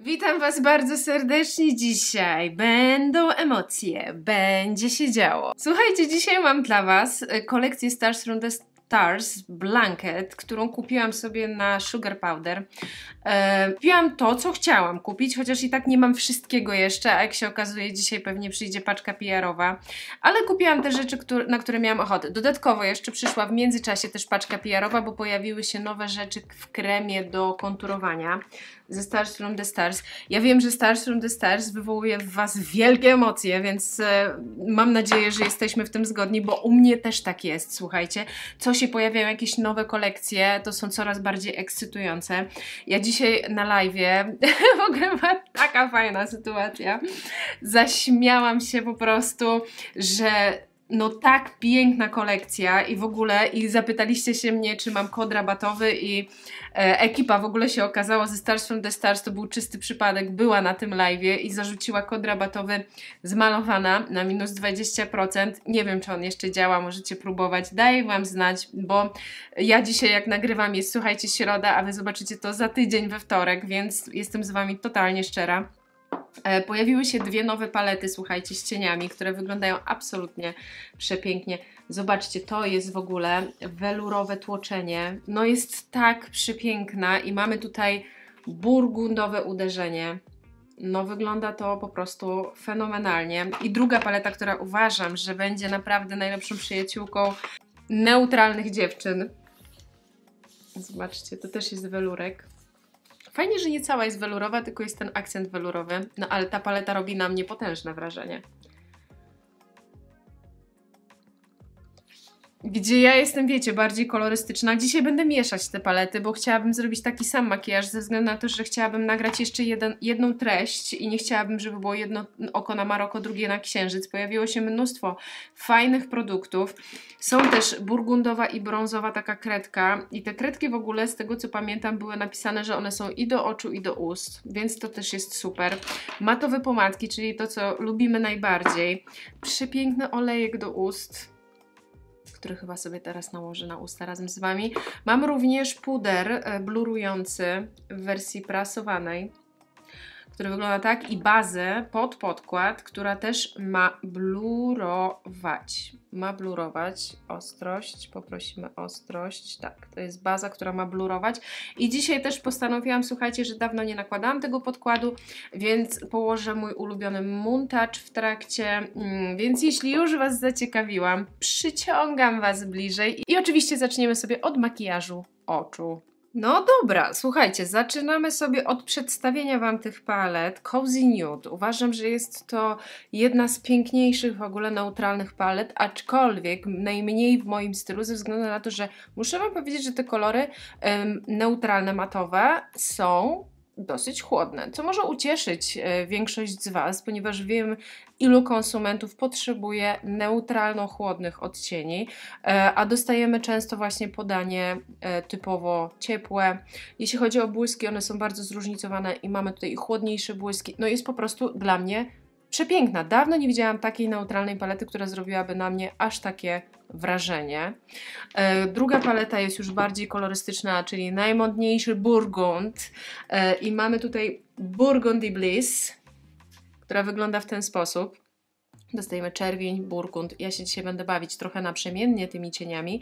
Witam Was bardzo serdecznie dzisiaj. Będą emocje, będzie się działo. Słuchajcie, dzisiaj mam dla Was kolekcję Stars from the Stars Blanket, którą kupiłam sobie na Sugar Powder. Kupiłam to, co chciałam kupić, chociaż i tak nie mam wszystkiego jeszcze, a jak się okazuje, dzisiaj pewnie przyjdzie paczka PR-owa. Ale kupiłam te rzeczy, na które miałam ochotę. Dodatkowo jeszcze przyszła w międzyczasie też paczka PR-owa, bo pojawiły się nowe rzeczy w kremie do konturowania ze Stars from the Stars. Ja wiem, że Stars from the Stars wywołuje w Was wielkie emocje, więc mam nadzieję, że jesteśmy w tym zgodni, bo u mnie też tak jest, słuchajcie. Co się pojawiają jakieś nowe kolekcje, to są coraz bardziej ekscytujące. Ja dzisiaj na live'ie, w ogóle była taka fajna sytuacja, zaśmiałam się po prostu, że no tak piękna kolekcja i w ogóle, i zapytaliście się mnie, czy mam kod rabatowy i ekipa w ogóle się okazała ze Stars from the Stars, to był czysty przypadek, była na tym live'ie i zarzuciła kod rabatowy zmalowana na minus 20%. Nie wiem, czy on jeszcze działa, możecie próbować, daję Wam znać, bo ja dzisiaj jak nagrywam jest, słuchajcie, środa, a Wy zobaczycie to za tydzień we wtorek, więc jestem z Wami totalnie szczera. Pojawiły się dwie nowe palety, słuchajcie, z cieniami, które wyglądają absolutnie przepięknie. Zobaczcie, to jest w ogóle welurowe tłoczenie. No jest tak przepiękna i mamy tutaj burgundowe uderzenie. No wygląda to po prostu fenomenalnie. I druga paleta, która uważam, że będzie naprawdę najlepszą przyjaciółką neutralnych dziewczyn. Zobaczcie, to też jest welurek. Fajnie, że nie cała jest welurowa, tylko jest ten akcent welurowy. No ale ta paleta robi na mnie potężne wrażenie. Gdzie ja jestem, wiecie, bardziej kolorystyczna. Dzisiaj będę mieszać te palety, bo chciałabym zrobić taki sam makijaż ze względu na to, że chciałabym nagrać jeszcze jedną treść i nie chciałabym, żeby było jedno oko na Maroko, drugie na Księżyc. Pojawiło się mnóstwo fajnych produktów. Są też burgundowa i brązowa taka kredka i te kredki w ogóle, z tego co pamiętam, były napisane, że one są i do oczu, i do ust, więc to też jest super. Matowe pomadki, czyli to, co lubimy najbardziej. Przepiękny olejek do ust, który chyba sobie teraz nałożę na usta razem z Wami. Mam również puder blurujący w wersji prasowanej, który wygląda tak, i bazę pod podkład, która też ma blurować. Ma blurować. Ostrość, poprosimy ostrość. Tak, to jest baza, która ma blurować. I dzisiaj też postanowiłam, słuchajcie, że dawno nie nakładałam tego podkładu, więc położę mój ulubiony Moon Touch w trakcie. Więc jeśli już Was zaciekawiłam, przyciągam Was bliżej. I oczywiście zaczniemy sobie od makijażu oczu. No dobra, słuchajcie, zaczynamy sobie od przedstawienia Wam tych palet. Cozy Nude. Uważam, że jest to jedna z piękniejszych w ogóle neutralnych palet, aczkolwiek najmniej w moim stylu, ze względu na to, że muszę Wam powiedzieć, że te kolory neutralne, matowe są dosyć chłodne, co może ucieszyć większość z Was, ponieważ wiem, ilu konsumentów potrzebuje neutralno-chłodnych odcieni, a dostajemy często właśnie podanie typowo ciepłe. Jeśli chodzi o błyski, one są bardzo zróżnicowane i mamy tutaj chłodniejsze błyski. No jest po prostu dla mnie przepiękna. Dawno nie widziałam takiej neutralnej palety, która zrobiłaby na mnie aż takie wrażenie. Druga paleta jest już bardziej kolorystyczna, czyli najmodniejszy burgund i mamy tutaj Burgundy Bliss, która wygląda w ten sposób. Dostajemy czerwień, burgund. Ja się dzisiaj będę bawić trochę naprzemiennie tymi cieniami,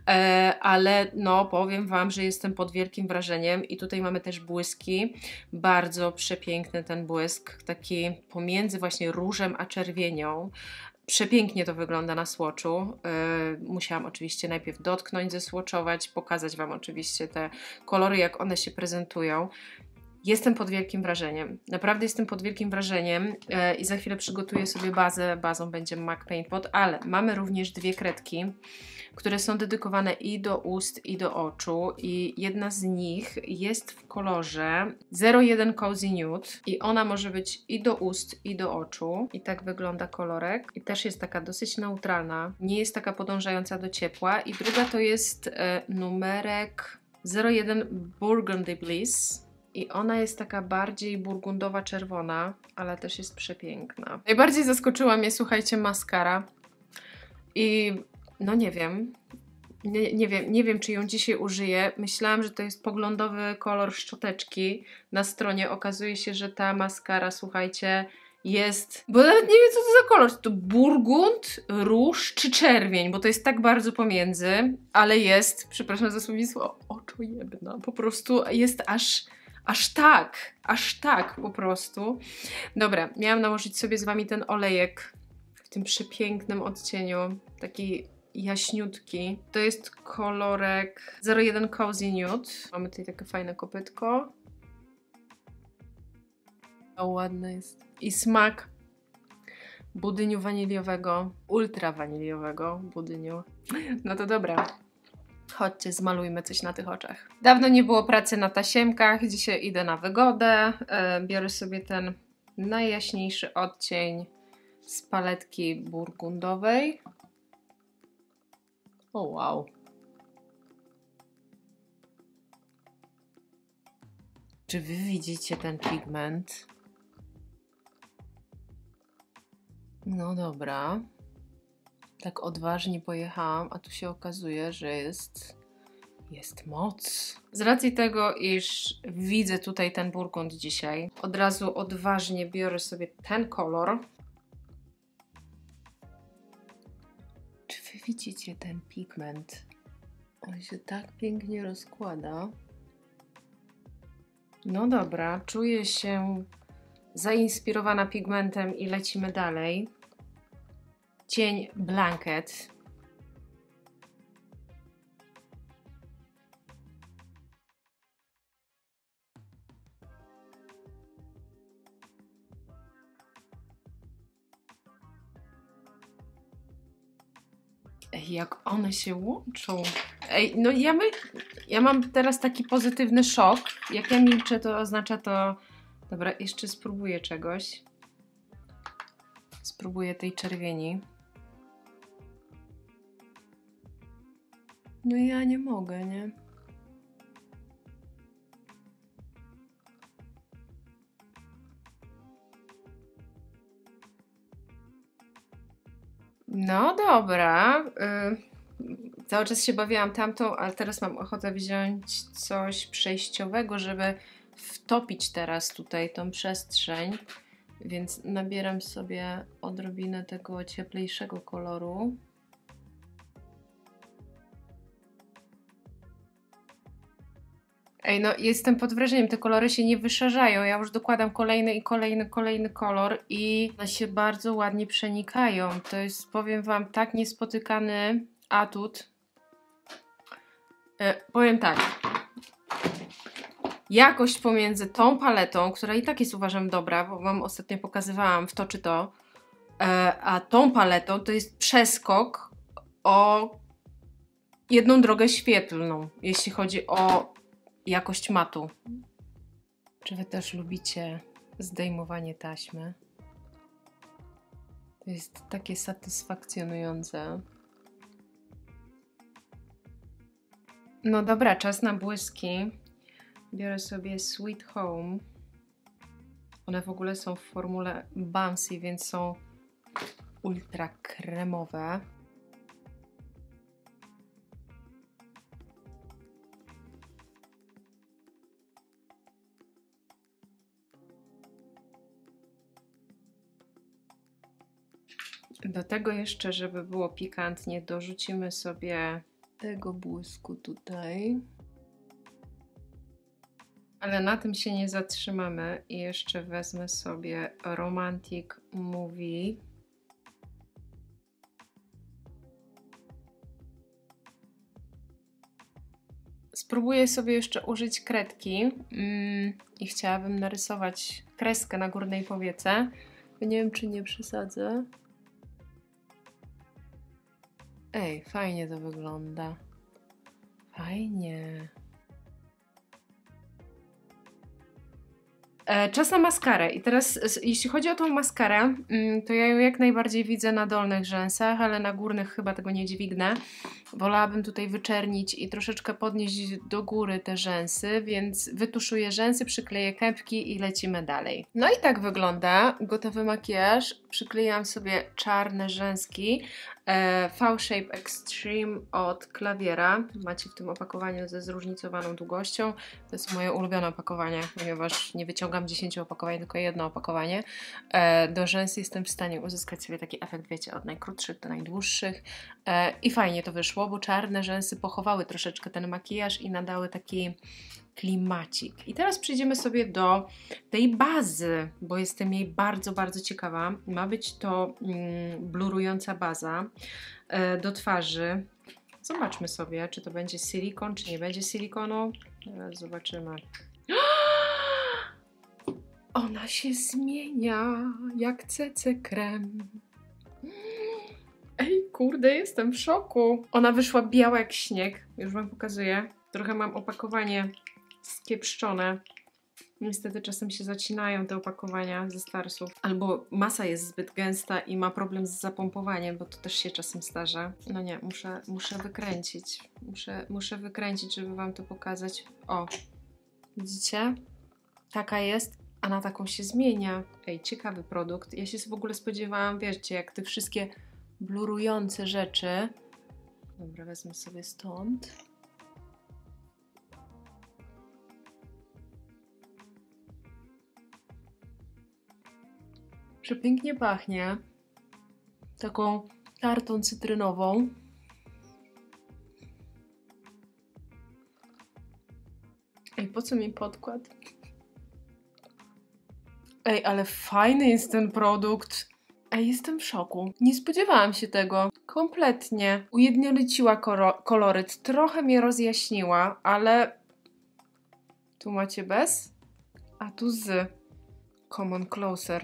ale no powiem Wam, że jestem pod wielkim wrażeniem i tutaj mamy też błyski. Bardzo przepiękny ten błysk, taki pomiędzy właśnie różem a czerwienią. Przepięknie to wygląda na swatchu. Musiałam oczywiście najpierw dotknąć, zeswatchować, pokazać Wam oczywiście te kolory, jak one się prezentują. Jestem pod wielkim wrażeniem. Naprawdę jestem pod wielkim wrażeniem i za chwilę przygotuję sobie bazę. Bazą będzie MAC Paint Pot, ale mamy również dwie kredki, które są dedykowane i do ust, i do oczu i jedna z nich jest w kolorze 01 Cozy Nude i ona może być i do ust, i do oczu. I tak wygląda kolorek. I też jest taka dosyć neutralna, nie jest taka podążająca do ciepła. I druga to jest numerek 01 Burgundy Bliss. I ona jest taka bardziej burgundowa-czerwona, ale też jest przepiękna. Najbardziej zaskoczyła mnie, słuchajcie, maskara. I no nie wiem, Nie wiem, czy ją dzisiaj użyję. Myślałam, że to jest poglądowy kolor szczoteczki. Na stronie okazuje się, że ta maskara, słuchajcie, jest... Bo nawet nie wiem, co to za kolor. Czy to burgund, róż czy czerwień, bo to jest tak bardzo pomiędzy, ale jest, przepraszam za słownictwo, oczojebna. Po prostu jest aż tak po prostu. Dobra, miałam nałożyć sobie z wami ten olejek w tym przepięknym odcieniu, taki jaśniutki. To jest kolorek 01 Cozy Nude. Mamy tutaj takie fajne kopytko. O, ładne jest. I smak budyniu waniliowego, ultra waniliowego budyniu. No to dobra. Chodźcie, zmalujmy coś na tych oczach. Dawno nie było pracy na tasiemkach, dzisiaj idę na wygodę. Biorę sobie ten najjaśniejszy odcień z paletki burgundowej. O wow. Czy wy widzicie ten pigment? No dobra. Tak odważnie pojechałam, a tu się okazuje, że jest moc. Z racji tego, iż widzę tutaj ten burgund dzisiaj, od razu odważnie biorę sobie ten kolor. Czy wy widzicie ten pigment? On się tak pięknie rozkłada. No dobra, czuję się zainspirowana pigmentem i lecimy dalej. Cień Blanket. Ej, jak one się łączą. Ej, no ja mam teraz taki pozytywny szok. Jak ja milczę, to oznacza to... Dobra, jeszcze spróbuję czegoś. Spróbuję tej czerwieni. No ja nie mogę, nie? No dobra. Cały czas się bawiłam tamtą, ale teraz mam ochotę wziąć coś przejściowego, żeby wtopić teraz tutaj tą przestrzeń. Więc nabieram sobie odrobinę tego cieplejszego koloru. Ej, no jestem pod wrażeniem, te kolory się nie wyszarzają. Ja już dokładam kolejny i kolejny kolor i one się bardzo ładnie przenikają. To jest, powiem wam, tak niespotykany atut. Powiem tak. Jakość pomiędzy tą paletą, która i tak jest, uważam, dobra, bo wam ostatnio pokazywałam w to czy to, a tą paletą to jest przeskok o jedną drogę świetlną, jeśli chodzi o jakość matu. Czy wy też lubicie zdejmowanie taśmy? To jest takie satysfakcjonujące. No dobra, czas na błyski. Biorę sobie Sweet Home. One w ogóle są w formule Bouncy, więc są ultra kremowe. Do tego jeszcze, żeby było pikantnie, dorzucimy sobie tego błysku tutaj. Ale na tym się nie zatrzymamy i jeszcze wezmę sobie Romantic Movie. Spróbuję sobie jeszcze użyć kredki i chciałabym narysować kreskę na górnej powiece. Nie wiem, czy nie przesadzę. Ej, fajnie to wygląda. Fajnie. Czas na maskarę. I teraz, jeśli chodzi o tą maskarę, to ja ją jak najbardziej widzę na dolnych rzęsach, ale na górnych chyba tego nie dźwignę. Wolałabym tutaj wyczernić i troszeczkę podnieść do góry te rzęsy, więc wytuszuję rzęsy, przykleję kępki i lecimy dalej. No i tak wygląda gotowy makijaż. Przyklejam sobie czarne rzęski. V-Shape Extreme od Klawiera. Macie w tym opakowaniu ze zróżnicowaną długością. To jest moje ulubione opakowanie, ponieważ nie wyciągam 10 opakowań, tylko jedno opakowanie. Do rzęs jestem w stanie uzyskać sobie taki efekt, wiecie, od najkrótszych do najdłuższych. I fajnie to wyszło, bo czarne rzęsy pochowały troszeczkę ten makijaż i nadały taki klimacik. I teraz przejdziemy sobie do tej bazy, bo jestem jej bardzo, bardzo ciekawa. Ma być to blurująca baza do twarzy. Zobaczmy sobie, czy to będzie silikon, czy nie będzie silikonu. Teraz zobaczymy. Ona się zmienia jak CC krem. Ej, kurde, jestem w szoku. Ona wyszła biała jak śnieg. Już wam pokazuję. Trochę mam opakowanie skiepszczone. Niestety czasem się zacinają te opakowania ze Starsów. Albo masa jest zbyt gęsta i ma problem z zapompowaniem, bo to też się czasem zdarza. No nie, muszę wykręcić. Muszę wykręcić, żeby wam to pokazać. O, widzicie? Taka jest, a na taką się zmienia. Ej, ciekawy produkt. Ja się w ogóle spodziewałam, wiecie, jak te wszystkie blurujące rzeczy. Dobra, wezmę sobie stąd. Przepięknie pachnie. Taką tartą cytrynową. Ej, po co mi podkład? Ej, ale fajny jest ten produkt. Ej, jestem w szoku. Nie spodziewałam się tego. Kompletnie. Ujednoliciła koloryt. Trochę mnie rozjaśniła, ale tu macie bez, a tu z. Come on closer.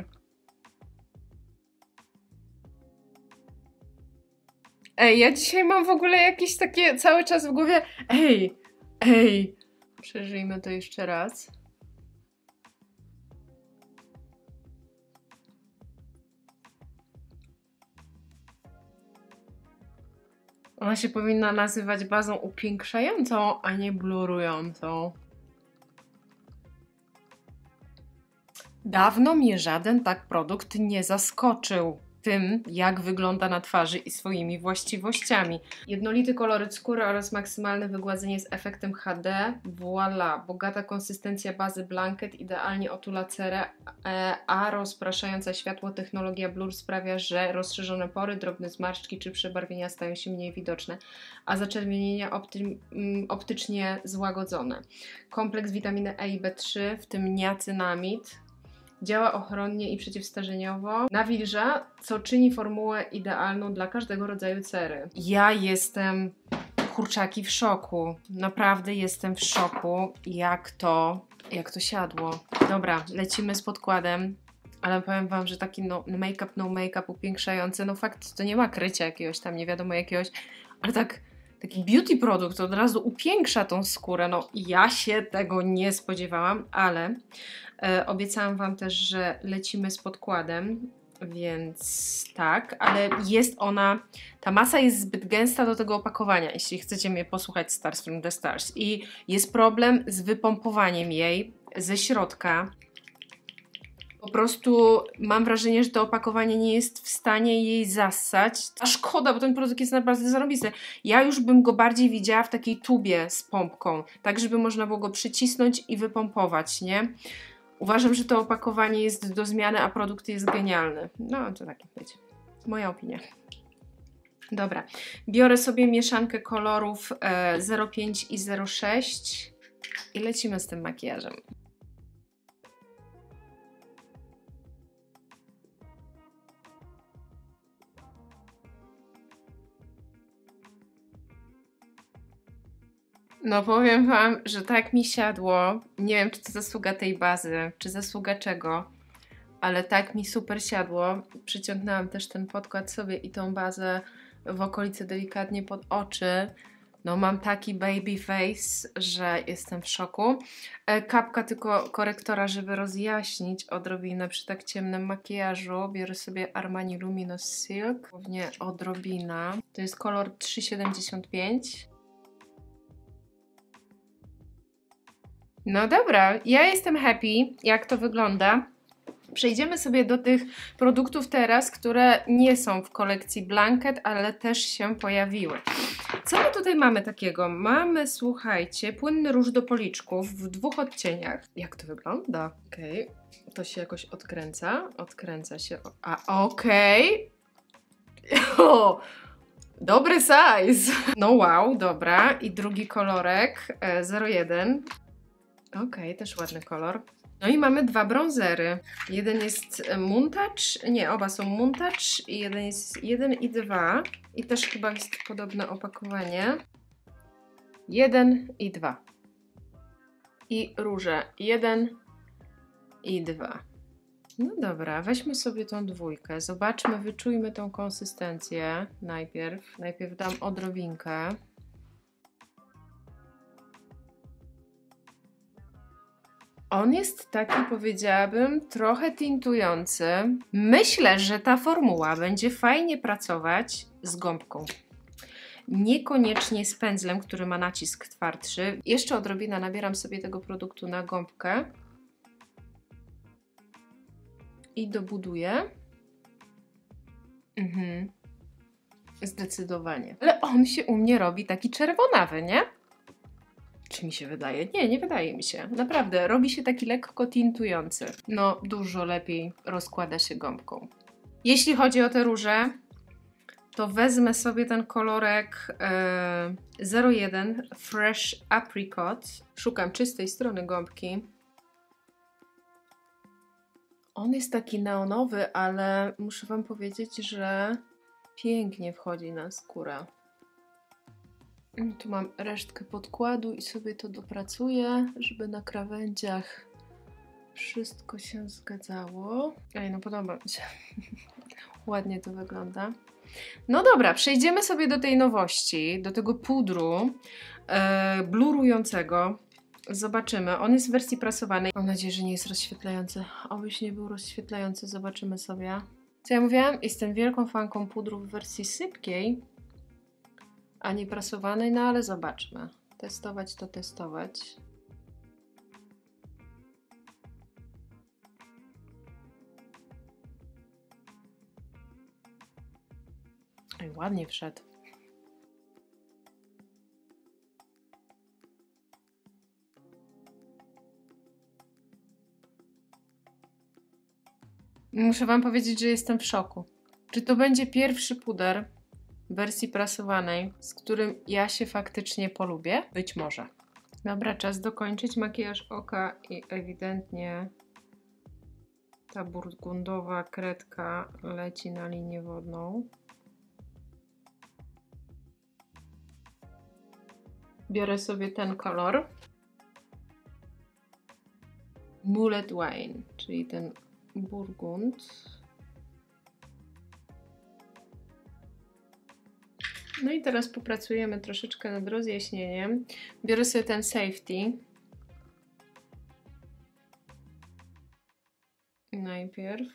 Ej, ja dzisiaj mam w ogóle jakieś takie cały czas w głowie. Ej. Przeżyjmy to jeszcze raz. Ona się powinna nazywać bazą upiększającą, a nie blurującą. Dawno mnie żaden tak produkt nie zaskoczył tym, jak wygląda na twarzy i swoimi właściwościami. Jednolity koloryt skóry oraz maksymalne wygładzenie z efektem HD. Voila! Bogata konsystencja bazy blanket, idealnie otula cerę, a rozpraszająca światło technologia blur sprawia, że rozszerzone pory, drobne zmarszczki czy przebarwienia stają się mniej widoczne, a zaczerwienienia optycznie złagodzone. Kompleks witaminy E i B3, w tym niacynamid. Działa ochronnie i przeciwstarzeniowo, nawilża, co czyni formułę idealną dla każdego rodzaju cery. Ja jestem, kurczaki, w szoku. Naprawdę jestem w szoku, jak to siadło. Dobra, lecimy z podkładem, ale powiem wam, że taki no make-up upiększający, no fakt, to nie ma krycia jakiegoś tam, nie wiadomo jakiegoś, ale taki beauty produkt od razu upiększa tą skórę. No ja się tego nie spodziewałam, ale obiecałam wam też, że lecimy z podkładem, więc tak, ale jest ona, ta masa jest zbyt gęsta do tego opakowania, jeśli chcecie mnie posłuchać Stars from the Stars, i jest problem z wypompowaniem jej ze środka. Po prostu mam wrażenie, że to opakowanie nie jest w stanie jej zassać. A szkoda, bo ten produkt jest naprawdę zarobisty. Ja już bym go bardziej widziała w takiej tubie z pompką, tak żeby można było go przycisnąć i wypompować, nie? Uważam, że to opakowanie jest do zmiany, a produkt jest genialny. No, to takie będzie. Moja opinia. Dobra, biorę sobie mieszankę kolorów 05 i 06 i lecimy z tym makijażem. No powiem wam, że tak mi siadło. Nie wiem, czy to zasługa tej bazy, czy zasługa czego, ale tak mi super siadło. Przyciągnęłam też ten podkład sobie i tą bazę w okolicy delikatnie pod oczy. No mam taki baby face, że jestem w szoku. Kapka tylko korektora, żeby rozjaśnić odrobinę przy tak ciemnym makijażu. Biorę sobie Armani Luminous Silk, głównie odrobina. To jest kolor 375. No dobra, ja jestem happy, jak to wygląda. Przejdziemy sobie do tych produktów teraz, które nie są w kolekcji Blanket, ale też się pojawiły. Co my tutaj mamy takiego? Mamy, słuchajcie, płynny róż do policzków w 2 odcieniach. Jak to wygląda? Okej, to się jakoś odkręca. Odkręca się. A, okej. O, dobry size. No wow, dobra. I drugi kolorek 01. Okej, też ładny kolor. No i mamy 2 bronzery. Jeden jest Muntouch, nie, oba są Muntouch i jeden jest 1 i 2. I też chyba jest podobne opakowanie. 1 i 2. I róże 1 i 2. No dobra, weźmy sobie tą dwójkę. Zobaczmy, wyczujmy tą konsystencję najpierw. Najpierw dam odrobinkę. On jest taki, powiedziałabym, trochę tintujący. Myślę, że ta formuła będzie fajnie pracować z gąbką. Niekoniecznie z pędzlem, który ma nacisk twardszy. Jeszcze odrobinę nabieram sobie tego produktu na gąbkę. I dobuduję. Zdecydowanie. Ale on się u mnie robi taki czerwonawy, nie? Czy mi się wydaje? Nie, nie wydaje mi się. Naprawdę, robi się taki lekko tintujący. No, dużo lepiej rozkłada się gąbką. Jeśli chodzi o te róże, to wezmę sobie ten kolorek 01 Fresh Apricot. Szukam czystej strony gąbki. On jest taki neonowy, ale muszę wam powiedzieć, że pięknie wchodzi na skórę. Tu mam resztkę podkładu i sobie to dopracuję, żeby na krawędziach wszystko się zgadzało. Ej, no podoba mi się. Ładnie to wygląda. No dobra, przejdziemy sobie do tej nowości, do tego pudru blurującego. Zobaczymy. On jest w wersji prasowanej. Mam nadzieję, że nie jest rozświetlający. Obyś nie był rozświetlający, zobaczymy sobie. Co ja mówiłam? Jestem wielką fanką pudru w wersji sypkiej, a nie prasowanej, no ale zobaczmy. Testować to testować. Ej, ładnie wszedł. Muszę wam powiedzieć, że jestem w szoku. Czy to będzie pierwszy puder w wersji prasowanej, z którym ja się faktycznie polubię? Być może. Dobra, czas dokończyć makijaż oka i ewidentnie ta burgundowa kredka leci na linię wodną. Biorę sobie ten kolor. Mullet Wine, czyli ten burgund. No i teraz popracujemy troszeczkę nad rozjaśnieniem. Biorę sobie ten Safety. Najpierw.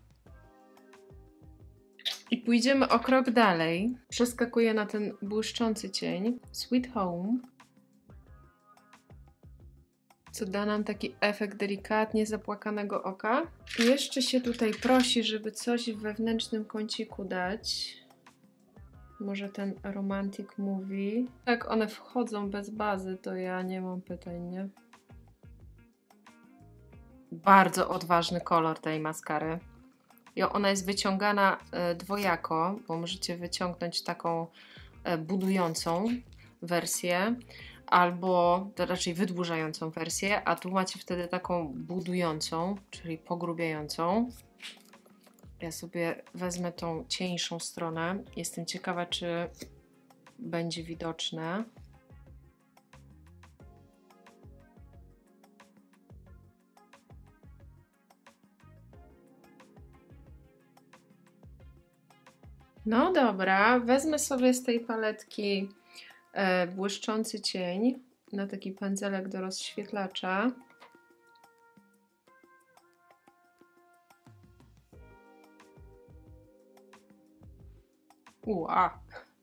I pójdziemy o krok dalej. Przeskakuję na ten błyszczący cień. Sweet Home. Co da nam taki efekt delikatnie zapłakanego oka. I jeszcze się tutaj prosi, żeby coś w wewnętrznym kąciku dać. Może ten Romantic Movie. Jak one wchodzą bez bazy, to ja nie mam pytań, nie? Bardzo odważny kolor tej maskary. I ona jest wyciągana dwojako, bo możecie wyciągnąć taką budującą wersję, albo to raczej wydłużającą wersję, a tu macie wtedy taką budującą, czyli pogrubiającą. Ja sobie wezmę tą cieńszą stronę. Jestem ciekawa, czy będzie widoczne. No dobra, wezmę sobie z tej paletki Błyszczący cień na taki pędzelek do rozświetlacza. Ua.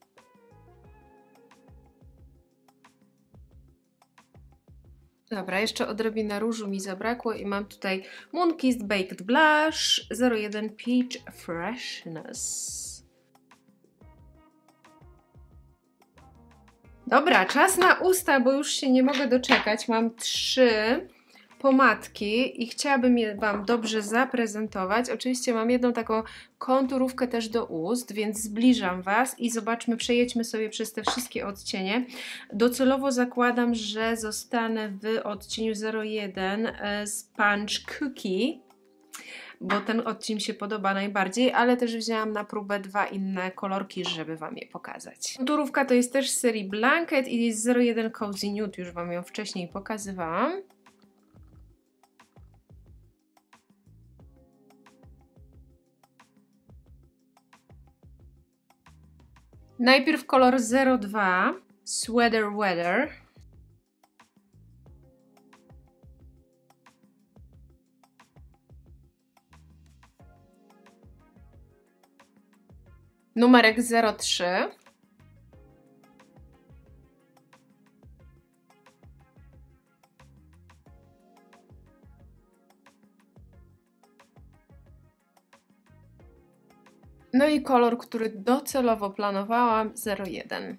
Dobra, jeszcze odrobinę różu mi zabrakło i mam tutaj Moon Kissed Baked Blush 01 Peach Freshness. Dobra, czas na usta, bo już się nie mogę doczekać. Mam 3 pomadki i chciałabym je Wam dobrze zaprezentować. Oczywiście mam jedną taką konturówkę też do ust, więc zbliżam Was i zobaczmy, przejedźmy sobie przez te wszystkie odcienie. Docelowo zakładam, że zostanę w odcieniu 01 Sponge Cookie, bo ten odcień mi się podoba najbardziej, ale też wzięłam na próbę 2 inne kolorki, żeby Wam je pokazać. Konturówka to jest też z serii Blanket i jest 01 Cozy Nude, już Wam ją wcześniej pokazywałam. Najpierw kolor 02 Sweater Weather. Numerek 03. No i kolor, który docelowo planowałam, 01.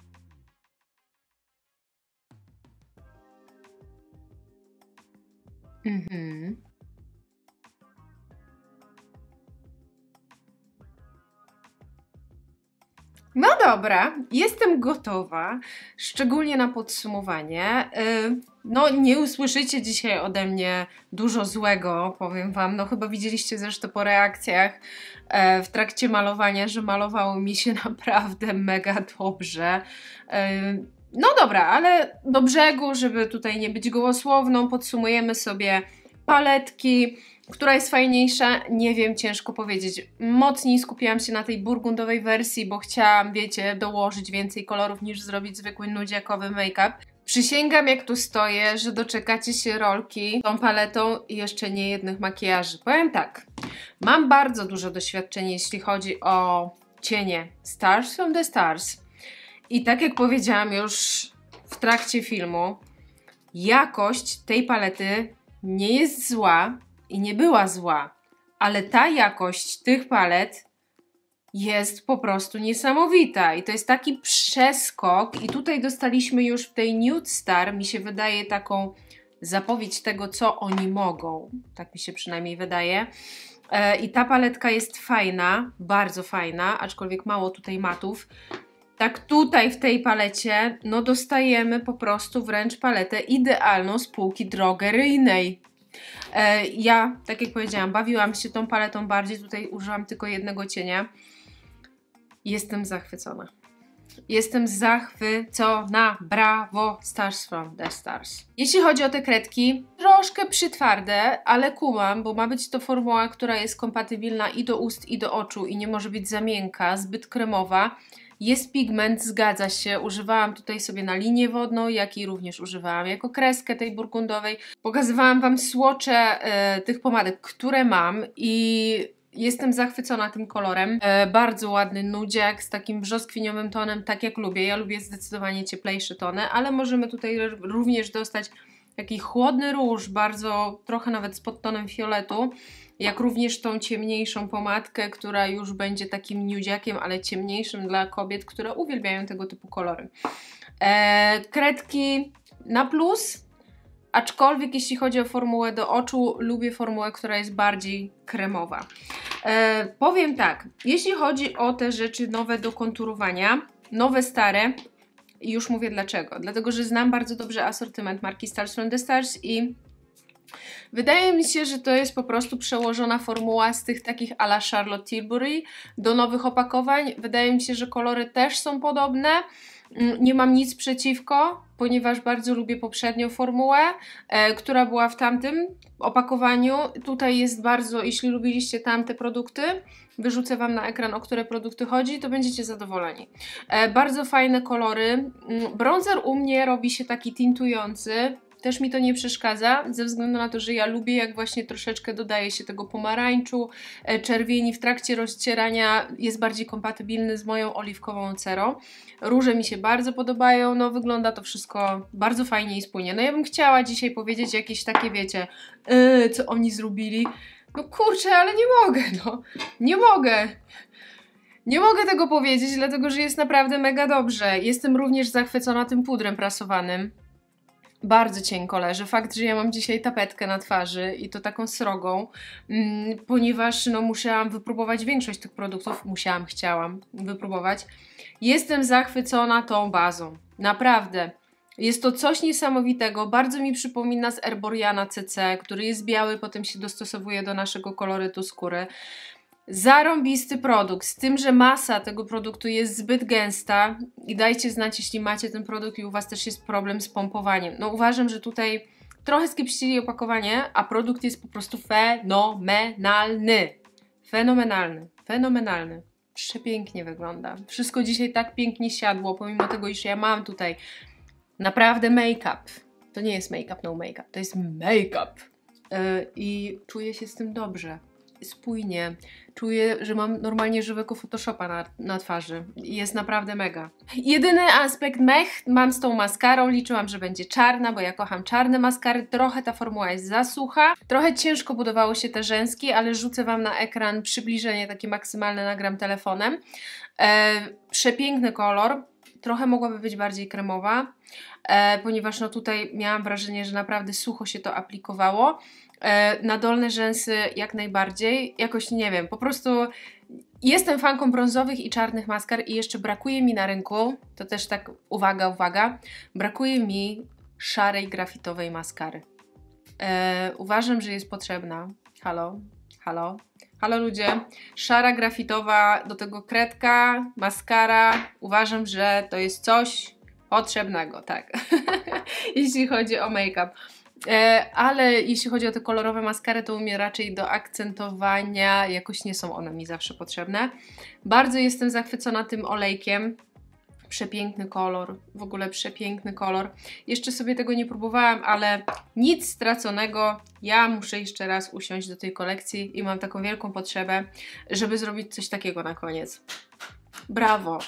No dobra, jestem gotowa, szczególnie na podsumowanie. No nie usłyszycie dzisiaj ode mnie dużo złego, powiem Wam. No chyba widzieliście zresztą po reakcjach w trakcie malowania, że malowało mi się naprawdę mega dobrze. No dobra, ale do brzegu, żeby tutaj nie być gołosłowną, podsumujemy sobie paletki. Która jest fajniejsza? Nie wiem, ciężko powiedzieć. Mocniej skupiłam się na tej burgundowej wersji, bo chciałam, wiecie, dołożyć więcej kolorów niż zrobić zwykły nudziakowy make-up. Przysięgam, jak tu stoję, że doczekacie się rolki tą paletą i jeszcze nie jednych makijaży. Powiem tak, mam bardzo dużo doświadczenia, jeśli chodzi o cienie Stars from the Stars. I tak jak powiedziałam już w trakcie filmu, jakość tej palety nie jest zła i nie była zła, ale ta jakość tych palet jest po prostu niesamowita i to jest taki przeskok i tutaj dostaliśmy już w tej Nude Star, mi się wydaje, taką zapowiedź tego, co oni mogą, tak mi się przynajmniej wydaje. I ta paletka jest fajna, bardzo fajna, aczkolwiek mało tutaj matów. Tak tutaj w tej palecie, no dostajemy po prostu wręcz paletę idealną z półki drogeryjnej. Ja, tak jak powiedziałam, bawiłam się tą paletą bardziej, tutaj użyłam tylko jednego cienia. Jestem zachwycona. Jestem zachwycona. Brawo, Stars from the Stars. Jeśli chodzi o te kredki, troszkę przytwarde, ale kumam, bo ma być to formuła, która jest kompatybilna i do ust, i do oczu i nie może być za miękka, zbyt kremowa. Jest pigment, zgadza się, używałam tutaj sobie na linię wodną, jak i również używałam jako kreskę tej burgundowej. Pokazywałam Wam słocze tych pomadek, które mam i jestem zachwycona tym kolorem. Bardzo ładny nudziak z takim brzoskwiniowym tonem, tak jak lubię. Ja lubię zdecydowanie cieplejsze tony, ale możemy tutaj również dostać taki chłodny róż, bardzo trochę nawet z podtonem fioletu, jak również tą ciemniejszą pomadkę, która już będzie takim nudziakiem, ale ciemniejszym dla kobiet, które uwielbiają tego typu kolory. Kredki na plus, aczkolwiek jeśli chodzi o formułę do oczu, lubię formułę, która jest bardziej kremowa. Powiem tak, jeśli chodzi o te rzeczy nowe do konturowania, nowe, stare, i już mówię dlaczego. Dlatego, że znam bardzo dobrze asortyment marki Stars from the Stars i wydaje mi się, że to jest po prostu przełożona formuła z tych takich a la Charlotte Tilbury do nowych opakowań. Wydaje mi się, że kolory też są podobne. Nie mam nic przeciwko, ponieważ bardzo lubię poprzednią formułę, która była w tamtym opakowaniu. Tutaj jest bardzo, jeśli lubiliście tamte produkty, wyrzucę Wam na ekran, o które produkty chodzi, to będziecie zadowoleni. Bardzo fajne kolory. Bronzer u mnie robi się taki tintujący. Też mi to nie przeszkadza, ze względu na to, że ja lubię, jak właśnie troszeczkę dodaje się tego pomarańczu, czerwieni w trakcie rozcierania, jest bardziej kompatybilny z moją oliwkową cerą. Róże mi się bardzo podobają, no wygląda to wszystko bardzo fajnie i spójnie. No ja bym chciała dzisiaj powiedzieć jakieś takie, wiecie, co oni zrobili. No kurczę, ale nie mogę, no. Nie mogę. Nie mogę tego powiedzieć, dlatego że jest naprawdę mega dobrze. Jestem również zachwycona tym pudrem prasowanym. Bardzo cienko leży. Fakt, że ja mam dzisiaj tapetkę na twarzy i to taką srogą, ponieważ no, musiałam wypróbować większość tych produktów. Chciałam wypróbować. Jestem zachwycona tą bazą. Naprawdę. Jest to coś niesamowitego. Bardzo mi przypomina z Erboriana CC, który jest biały, potem się dostosowuje do naszego kolorytu skóry. Zarąbisty produkt, z tym, że masa tego produktu jest zbyt gęsta i dajcie znać, jeśli macie ten produkt i u Was też jest problem z pompowaniem. No uważam, że tutaj trochę skiepścili opakowanie, a produkt jest po prostu fenomenalny. Fenomenalny, fenomenalny. Przepięknie wygląda. Wszystko dzisiaj tak pięknie siadło, pomimo tego, iż ja mam tutaj naprawdę make-up. To nie jest make-up, no make-up, to jest make-up. I czuję się z tym dobrze. Spójnie. Czuję, że mam normalnie żywego Photoshopa na twarzy. Jest naprawdę mega. Jedyny aspekt mech mam z tą maskarą. Liczyłam, że będzie czarna, bo ja kocham czarne maskary. Trochę ta formuła jest za sucha. Trochę ciężko budowało się te rzęski, ale rzucę Wam na ekran przybliżenie takie maksymalne, nagram telefonem. Przepiękny kolor. Trochę mogłaby być bardziej kremowa, ponieważ no tutaj miałam wrażenie, że naprawdę sucho się to aplikowało. Na dolne rzęsy jak najbardziej, jakoś nie wiem, po prostu jestem fanką brązowych i czarnych maskar i jeszcze brakuje mi na rynku, to też tak uwaga, uwaga, brakuje mi szarej grafitowej maskary. Uważam, że jest potrzebna. Halo, halo, halo ludzie, szara grafitowa, do tego kredka, maskara, uważam, że to jest coś potrzebnego, tak, jeśli chodzi o make-up. Ale jeśli chodzi o te kolorowe maskary, to u mnie raczej do akcentowania, jakoś nie są one mi zawsze potrzebne. Bardzo jestem zachwycona tym olejkiem. Przepiękny kolor, w ogóle przepiękny kolor. Jeszcze sobie tego nie próbowałam, ale nic straconego. Ja muszę jeszcze raz usiąść do tej kolekcji i mam taką wielką potrzebę, żeby zrobić coś takiego na koniec. Brawo!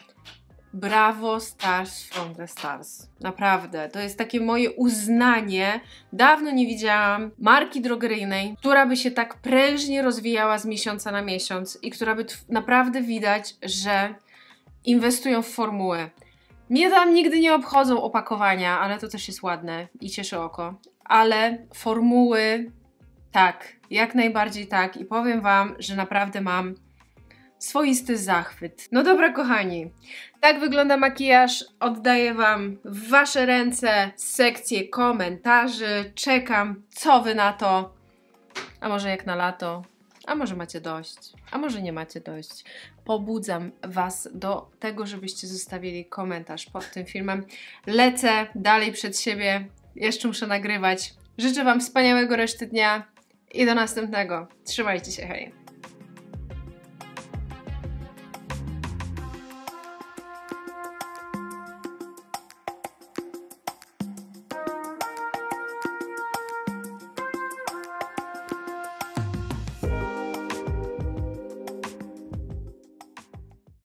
Brawo Stars from the Stars. Naprawdę, to jest takie moje uznanie. Dawno nie widziałam marki drogeryjnej, która by się tak prężnie rozwijała z miesiąca na miesiąc i która by naprawdę widać, że inwestują w formułę. Mnie tam nigdy nie obchodzą opakowania, ale to też jest ładne i cieszy oko. Ale formuły, tak, jak najbardziej tak. I powiem Wam, że naprawdę mam swoisty zachwyt. No dobra kochani, tak wygląda makijaż. Oddaję Wam w Wasze ręce sekcję komentarzy. Czekam, co Wy na to. A może jak na lato? A może macie dość? A może nie macie dość? Pobudzam Was do tego, żebyście zostawili komentarz pod tym filmem. Lecę dalej przed siebie. Jeszcze muszę nagrywać. Życzę Wam wspaniałego reszty dnia i do następnego. Trzymajcie się, hej!